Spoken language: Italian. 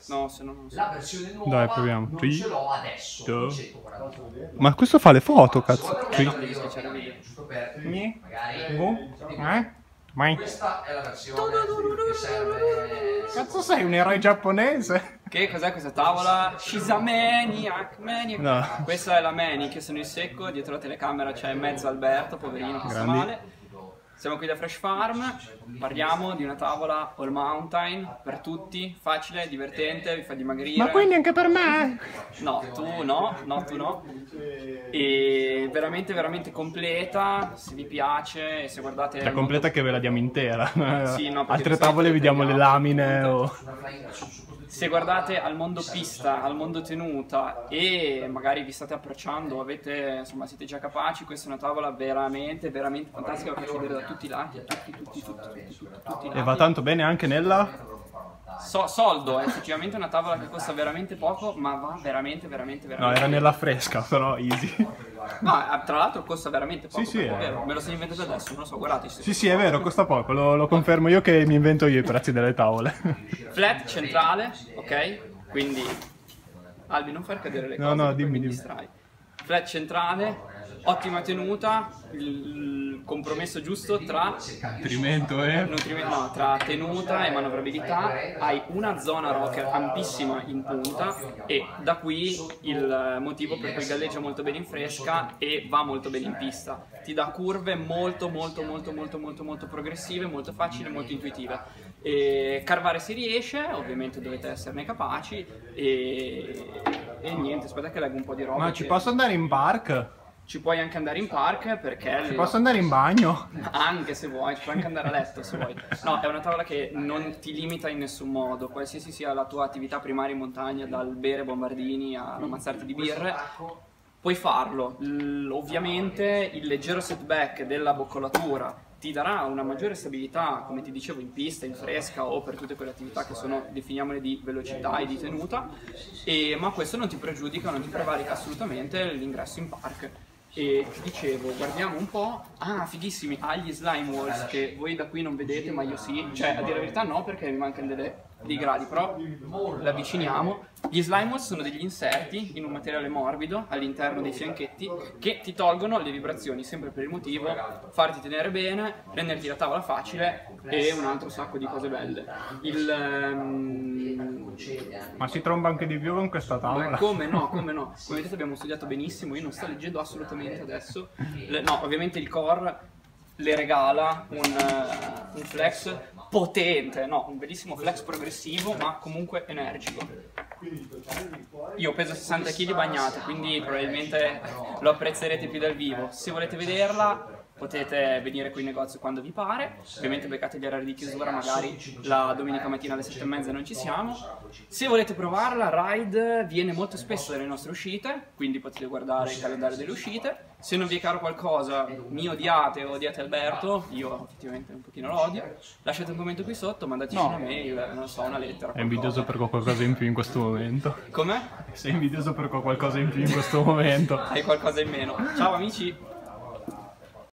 No, se no non so. La versione nuova Dai, proviamo. non 3, ce l'ho adesso, 2. non 144. Ma questo fa le foto, cazzo. Devi schiacciare video, giusto per magari. Mai. Questa è la versione che serve. Cazzo sei un eroe giapponese? Che cos'è questa tavola? She's a maniac, maniac. No. Questa è la Manic, io sono il secco, dietro la telecamera c'è mezzo Alberto, poverino, che sta Grandi. male. Siamo qui da Fresh Farm, parliamo di una tavola all mountain per tutti, facile, divertente, vi fa dimagrire. Ma quindi anche per me? No, tu no. E veramente, veramente completa, se vi piace, e se guardate... Cioè, completa che ve la diamo intera. Sì, no, perché Altre di solito tavole vi diamo le tagliamo, lamine o... Se guardate al mondo pista, al mondo tenuta e magari vi state approcciando, avete, insomma, siete già capaci, questa è una tavola veramente, veramente fantastica, la faccio vedere da tutti i lati, tutti i lati. E va tanto bene anche nella... Soldo, è effettivamente una tavola che costa veramente poco, ma va veramente, veramente, No, veramente. era nella fresca, però easy. No, tra l'altro costa veramente poco. Sì, è vero, me lo sono inventato adesso, non lo so, guardate. Sì, è vero, costa poco, lo confermo io che mi invento io i prezzi delle tavole. Flat centrale, ok? Quindi Albi, non far cadere le No, cose, no, perché dimmi, mi dimmi. distrai. Flat centrale, ottima tenuta, il compromesso giusto tra Nutrimento no, tra tenuta e manovrabilità. Hai una zona rocker ampissima in punta e da qui il motivo per cui galleggia molto bene in fresca e va molto bene in pista. Ti dà curve molto progressive, molto facili, molto intuitive. E carvare si riesce, ovviamente dovete esserne capaci e niente, aspetta che leggo un po' di roba. Ma ci posso andare in park? Ci puoi anche andare in park perché... Ci posso andare in bagno? Anche se vuoi, ci puoi anche andare a letto se vuoi. No, è una tavola che non ti limita in nessun modo, qualsiasi sia la tua attività primaria in montagna, dal bere bombardini all'ammazzarti di birre, puoi farlo. Ovviamente il leggero setback della boccolatura ti darà una maggiore stabilità, come ti dicevo, in pista, in fresca o per tutte quelle attività che sono, definiamole, di velocità e di tenuta, ma questo non ti pregiudica, non ti prevarica assolutamente l'ingresso in park. E ti dicevo, guardiamo un po'. Ah, fighissimi, ha gli slime walls che voi da qui non vedete, ma io sì. Cioè, a dire la verità no, perché mi mancano dei gradi, però l'avviciniamo. Gli slime walls sono degli inserti in un materiale morbido all'interno dei fianchetti che ti tolgono le vibrazioni, sempre per il motivo farti tenere bene, renderti la tavola facile e un altro sacco di cose belle. Ma si tromba anche di più con questa tavola? Ma come no, come no. Come vedete abbiamo studiato benissimo, io non sto leggendo assolutamente adesso. No, ovviamente il core le regala un flex potente, no, un bellissimo flex progressivo, ma comunque energico. Io peso 60 kg bagnate, quindi probabilmente lo apprezzerete più dal vivo. Se volete vederla potete venire qui in negozio quando vi pare, ovviamente beccate gli orari di chiusura, magari la domenica mattina alle 7:30 non ci siamo. Se volete provarla, Ride viene molto spesso nelle nostre uscite, quindi potete guardare il calendario delle uscite. Se non vi è caro qualcosa, mi odiate o odiate Alberto, io effettivamente un pochino lo odio, lasciate un commento qui sotto, mandateci una mail, non so, una lettera. È invidioso per qualcosa in più in questo momento. Com'è? Sei invidioso per qualcosa in più in questo momento. Hai qualcosa in meno. Ciao amici!